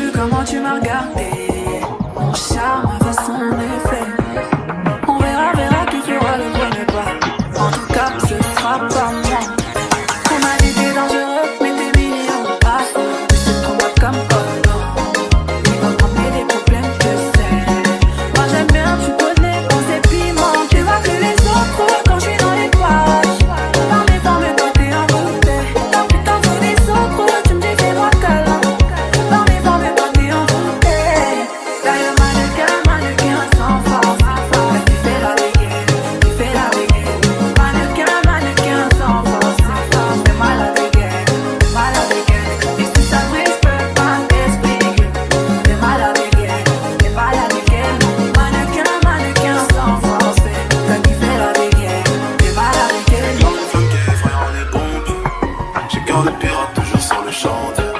vu comment tu m'as regardé. Mon charme a fait son effet. On verra, qui fera le premier pas. En tout cas, ce sera pas moi. On m'a dit t'es dangereux, mais t'es mignon. Ah, tu sais qu'on va comme il va ramener des problèmes, je sais. Moi j'aime bien, tu connais, quand c'est piment. Tu vois que les autres, quand je suis dans les pages. Dans mes formes, quand t'es en bouteille. Tant que t'en fous des autres, tu me dis fais-moi câlin. Dans mes formes, quand t'es en bouteille. D'ailleurs, mannequin sans force. Là, tu fais la dégaine, tu fais la dégaine. Mannequin sans force. T'es mal à dégaine, t'es mal à dégaine. Et si ça brille, je peux pas t'expliquer. T'es mal à dégaine, t'es mal à dégaine. Mannequin sans force. Là, tu fais la dégaine, t'es mal à dégaine. Dans les flammes qui effrayent les pompiers. J'ai cœur de pirate toujours sur le chantier.